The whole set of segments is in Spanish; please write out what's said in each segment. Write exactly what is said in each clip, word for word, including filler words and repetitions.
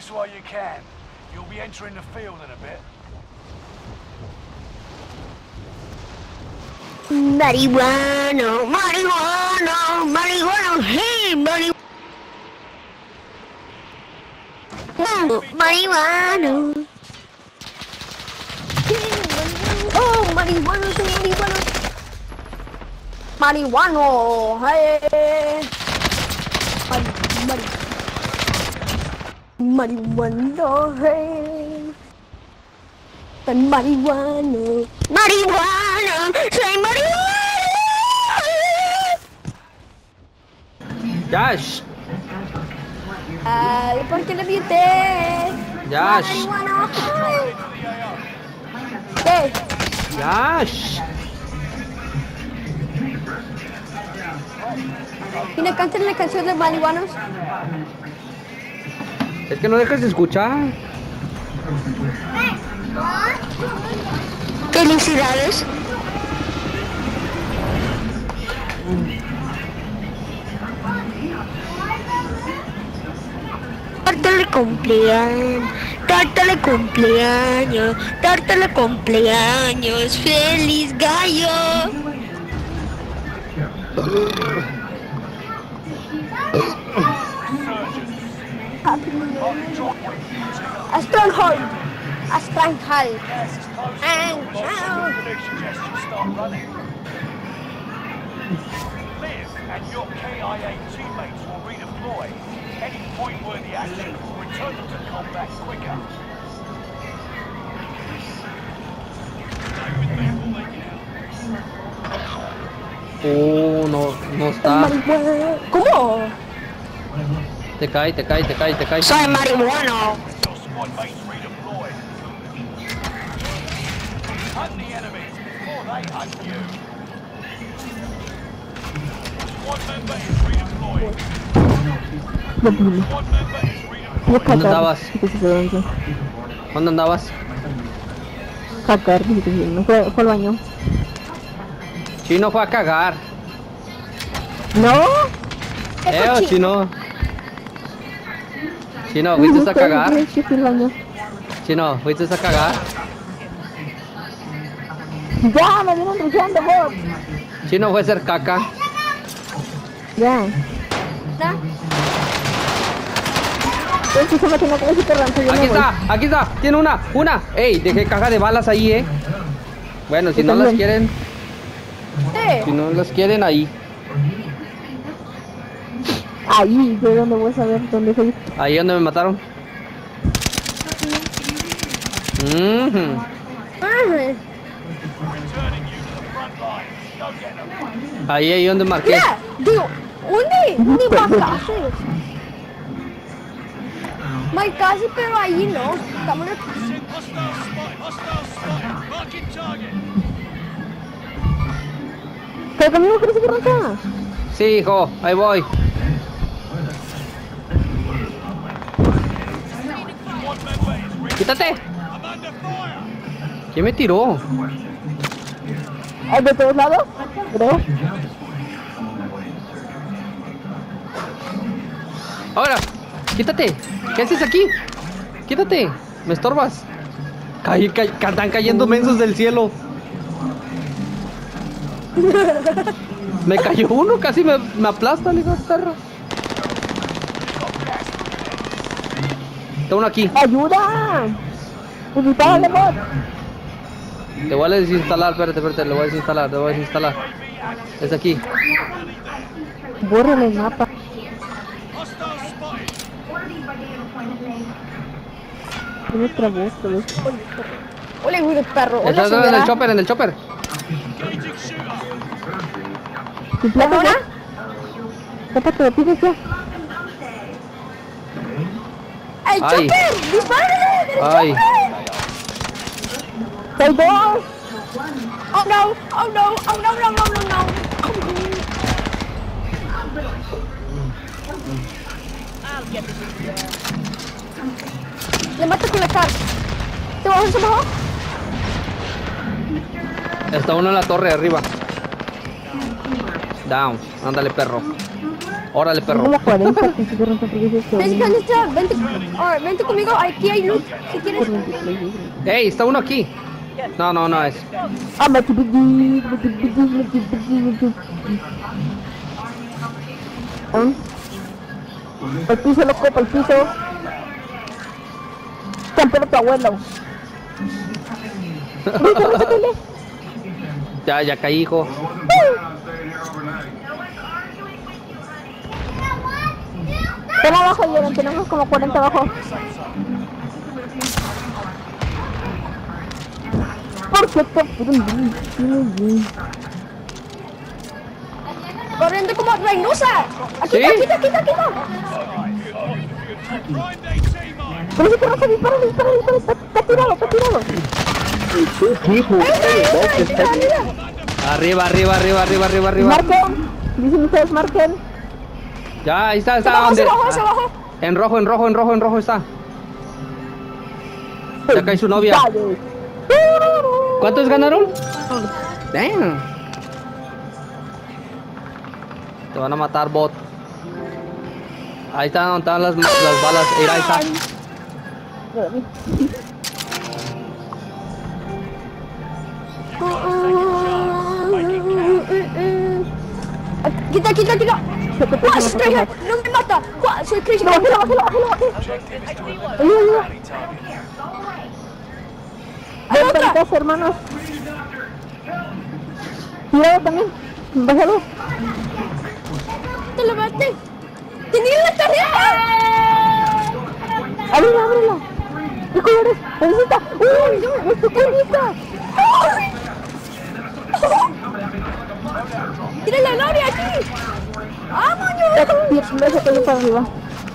this while you can. You'll be entering the field in a bit. Marihuana, marihuana, marihuana, hey, marihuana. Marihuana. Oh, marihuana, marihuana. Marihuano, hey. Mari, mari. Marihuana, hey. Tan marihuana. Marihuana, soy marihuana. Josh. Ay, ¿por qué le viste? Josh. Marihuana, hey. ¿Qué? Josh. ¿Y no cantan la canción de marihuanos? Es que no dejas de escuchar. Felicidades. Tarta de cumpleaños, tarta de cumpleaños, tarta de cumpleaños, feliz gallo. A stronghold, a stronghold, and now. Liv and your K I A teammates will redeploy. Any point-worthy action will return them to combat quicker. Oh, no, no está. ¿Cómo? Te cae, te cae, te cae, te cae. Soy marihuano. Your squad mates redeploy. Hunt the enemies before they hunt you. Squad member is redeployed. Squad member is redeployed. ¿Dónde andabas? ¿Dónde andabas? Cagar, no fue, fue al baño. Chino fue a cagar. ¿No? Eh, o Chino. Chino, ¿fuiste a cagar? Sí, fui al baño. Chino, ¿fuiste a cagar? Ya, me vienen rugiendo, vos. Chino fue a hacer caca. Ya. ¿No? Entonces se me tiene que decir que rancho, yo Aquí me voy. está, aquí está. Tiene una, una. Ey, dejé caja de balas ahí, eh. Bueno, si no las quieren, Sí. si no las quieren ahí. Ahí, ¿de dónde voy a saber dónde soy? Ahí donde me mataron. Mhm. Ay, Ahí, ahí donde marqué. mira, digo, ¿dónde? Ni marcaste. Marcaste, pero ahí no. Estamos en... ¿Pero conmigo crees que rancha? Sí, hijo, ahí voy. Quítate. ¿Quién me tiró? ¿De todos lados? Creo. Ahora, quítate. ¿Qué haces aquí? Quítate. Me estorbas. Caí, ca están cayendo mensos del cielo. Me cayó uno, casi me, me aplasta, le digo, perro. Está uno aquí. ¡Ayuda! ¡Dispárale, bot! Te voy a desinstalar, espérate, espérate, le voy a desinstalar, le voy a desinstalar. Es aquí. Bórrale el mapa. Tiene trabuco, ¿ves? Hola, güey, de perro. Hola, Está en el señora. chopper, en el chopper. ¿Tu placa ¿Ahora? ya? Tápate, lo pides ya. ¡El Ay. chopper! ¡Dispárale! ¡El Ay. chopper! ¡Soy vos! Oh no! Oh no! Oh no! No! No! No! No! Le mato con la car. ¿Te vas a hacer mejor? Está uno en la torre arriba. Down. Ándale, perro. Órale, perro. Como cuarenta, que se corren porque dices que Vente, vente, vente, oh, vente conmigo, aquí hay loot, si quieres. Ey, está uno aquí. No, no, no es. Ah, me chupidi, el piso, loco, el piso. Campero tu abuelo. Ya, ya caí, hijo. Ten abajo, Jeren, tenemos como cuarenta abajo. ¿Por qué te Corriendo como Reynosa. Aquí, ¿Sí? aquí, aquí, aquí, aquí. Pero si te vas a disparar, dispara, dispara, está, está tirado, está tirado. Arriba, arriba, arriba, arriba, arriba, arriba. Marquen, dicen ustedes, marquen. Ya, ahí está, Se está. bajó, ¿Dónde? se bajó, se Ah, bajó. en rojo, en rojo, en rojo, en rojo está. Ya cae su novia. Vale. ¿Cuántos ganaron? Damn. Te van a matar, bot. Ahí están, donde están las, las balas. Mira, ahí está. Quita, quita, quita. ¡Guau, soy Craig! ¡No me mata! ¡Guau, soy Craig! Bájalo, bájalo, bájalo, bájalo. Ayuda, ayuda. Ven para mi casa, hermanos. Cuidado también. Bájalo. ¡Te lo maté! ¡Tenía la tarjeta! Ábrela, ábrela. ¿Qué colores? ¡Necesita! ¡Uy! ¡Es tu carnita! ¡Tiene la gloria aquí! ¡Vámonos! Déjate para arriba.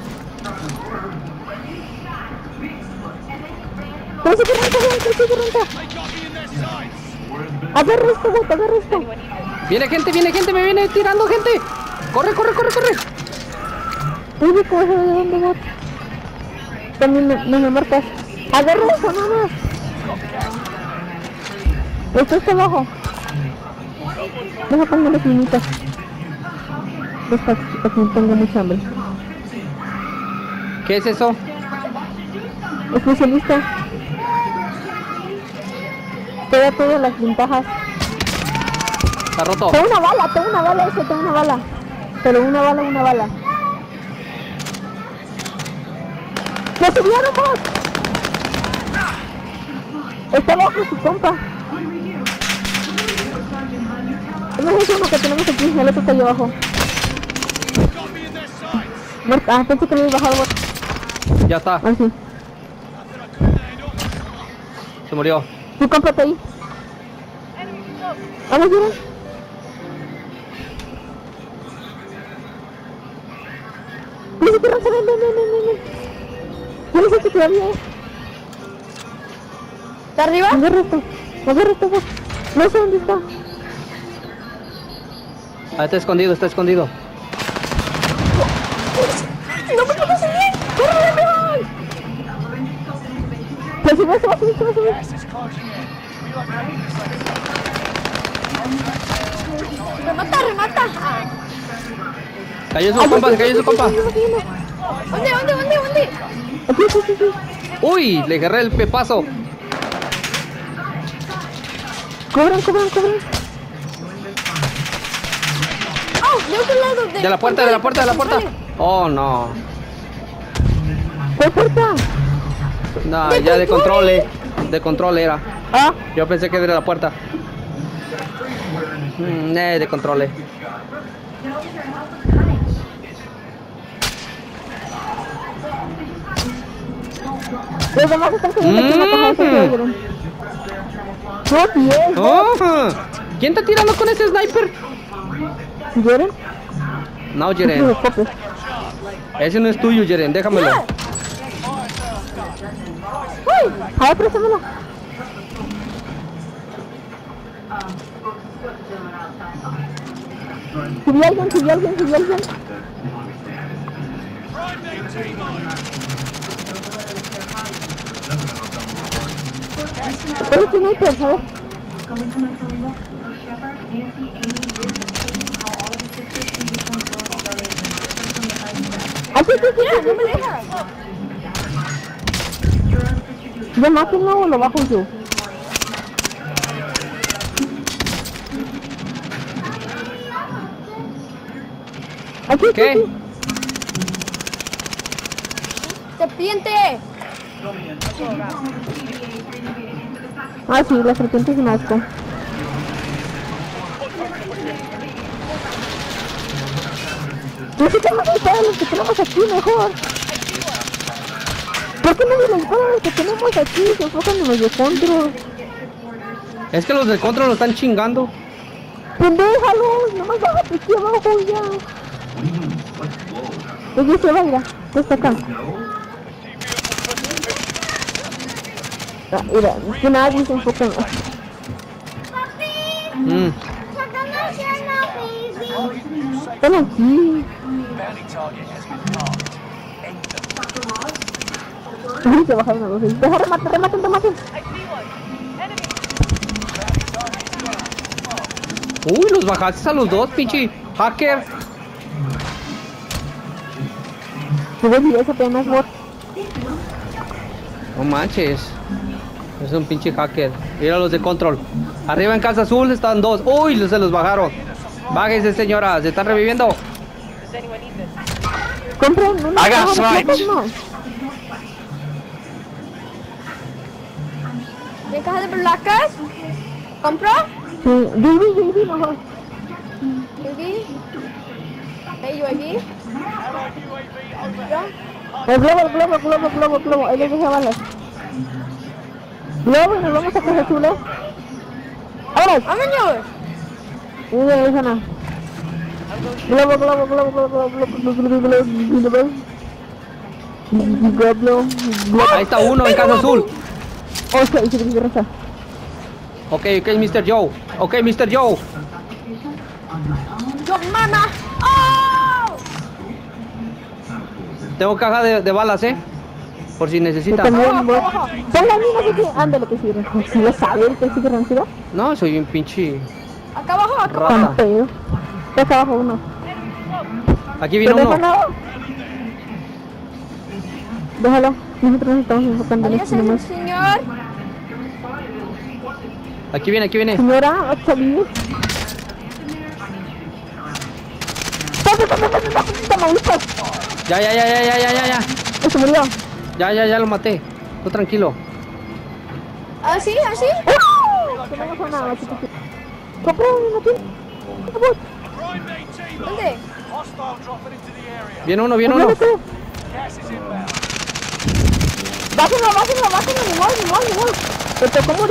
¡Pero se que renta, pero se que renta! ¡Agarra esto, bot! ¡Agarra esto! Viene gente, viene gente, me viene tirando gente. Corre, corre, corre, corre. Uy, ¿cómo se ve de dónde, bot? También me, no me marcas. ¡Agarra eso, nada más! Esto está abajo. Deja poner las minitas. Dos para que no tenga mucha hambre. ¿Qué es eso? Especialista. Te da todas las ventajas. Está roto. Tengo una bala, tengo una bala, eso, tengo una bala. Pero una bala, una bala. ¡Me subieron, vos! Está abajo su compa. No es uno que tenemos aquí, el otro está ahí abajo. Muerta, ah, pensé que me había bajado vos. Ya está. Ah, sí. Se murió. Tu compa está ahí. Vamos, miren. No se quieran, ven, ven, ven, ven, ven. Yo no sé si todavía es. ¿Está arriba? Agarra esto, agarra esto, vos. No sé dónde está. Ahí está escondido, está escondido. ¡No me puedo seguir! ¡Corre, León! Se sube, se va a subir, se va a subir. ¡Remata, remata! Ah. Cayó su compa, se cayó su compa. ¿Dónde, dónde, dónde, dónde? Aquí, aquí, aquí. Uy, le agarré el pepazo. Cobran, cobran, cobran. ¡Oh! De otro lado. De la puerta, de la puerta, de la puerta. Oh, no. ¿Qué puerta? No, ya de control, eh. De control era. Ah, Yo pensé que era la puerta. Mm, eh, de control. eh. los demás están subiendo aquí en la caja de seguridad. No, bien. Oh, ¿quién está tirando con ese sniper? ¿Jeren? No, No Jeren. escopes. Ese no es tuyo, Jeren. Déjamelo. ¡Uy! A ver, préstamelo. Subí a alguien, subí a alguien, subí a alguien. Pero si no hay persa, a ver. sí, sí, sí, Mira, no me deja. ¿Ya máquina o lo bajo yo? Aquí, ¿Qué? aquí, aquí. ¡Serpiente! Ah, sí, la serpiente es un asco. ¿Por qué tenemos que disparar a los que tenemos aquí mejor? ¿Por qué no le disparan a los que tenemos aquí? Se enfocan en los de control. Es que los de control lo están chingando. ¡Pendéjalos! ¡Nomás bájate aquí abajo ya! Oye, se va, mira. Ya está acá. Ah, mira, que nadie se enfoca en... Mm. Están aquí. Bounty target has been marked. Enter. Ay, se bajaron a los seis. Deja, rematen, rematen, rematen. Uy, los bajaste a los dos, pinche hacker. Se ve eso apenas, bot. No manches. Es un pinche hacker. Mira los de control. Arriba en casa azul están dos. Uy, se los bajaron. Bájese, señora. Se están reviviendo. Compren una Haga caja de snipes. plátanos. ¿De caja de placas? ¿Compro? Sí, U A V, U A V mejor. U A V. Hey, U A V. ¿Yo? El globo, el globo, el globo, el globo, el globo. Ahí les dejé balas. Globo y nos vamos a casa azul, ¿eh? ¡Ahora! ¡Vámonos! Mira, esa no. Globo, globo, globo, globo, globo, globo, globo, globo, globo. Globo, globo. Ahí está uno en casa azul. Oh, sí, sí, sí, sí. Ok, ok, mister Joe. Ok, mister Joe. ¡Yo, mamá! ¡Oh! Tengo caja de, de balas, eh. Por si Yo necesitan. también, bot. Pon la mina que tiene. Ándale, que sigue. Si lo sabe, que sigue rancido. No, soy un pinche Acá abajo, acá abajo. Tan rata. feo. Ya está abajo uno. Aquí viene ¿Pero uno. no? Déjalo. Nosotros nos estamos enfocando en Adiós, esto nomás. señor. Aquí viene, aquí viene. Señora, ocho mil. Ya, ya, ya, ya, ya, ya, ya, ya. Se murió. Ya, ya, ya lo maté. Tú tranquilo. ¿Así? ¿Así? Que no pasó nada, chiquitito. Compré una tienda. Primate team. ¿Dónde? Hostile dropping into the area. Viene uno, viene uno. Gas is inbound. Bájenlo, bájenlo, bájenlo, ni modo, ni modo, ni modo. Te tocó morir.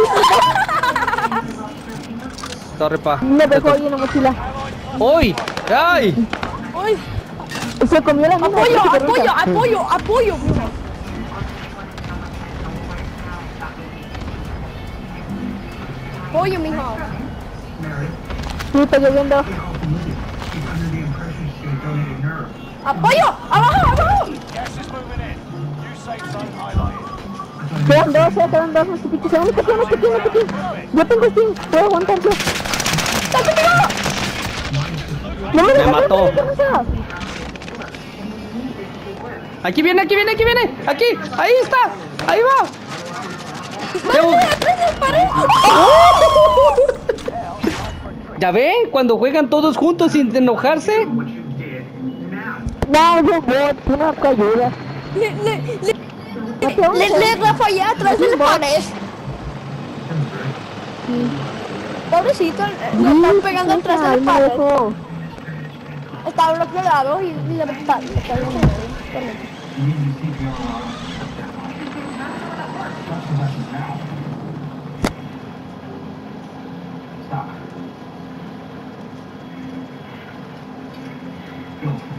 Sorry, pa. Me dejó ahí en la mochila. ¡Uy! ¡Ay! ¡Uy! Se comió la mina. ¡Apoyo, de apoyo, risa. apoyo, apoyo! Apoyo, mijo. Sí, está lloviendo. ¡Apoyo! ¡Abajo, abajo! Gas is moving in. New safe zone highlighted. Quedan dos, eh, quedan dos, chiquitos. Se van este pin, este pin, este pin. Yo tengo pin, puedo aguantarlo. ¡Está conmigo! No me Me dejes, mató. no me dejes, no me Aquí viene, aquí viene, aquí viene. Aquí, ahí está. Ahí va. Tengo- ¿Ya ven? Cuando juegan todos juntos sin enojarse. No, yo voy, tú no te ayudas. Le, le, le, No te le, le rafallé atrás de la pared. Pobrecito, lo están pegando atrás de la pared. Estaba en otro lado y, y le está le está viendo. Stop. Go.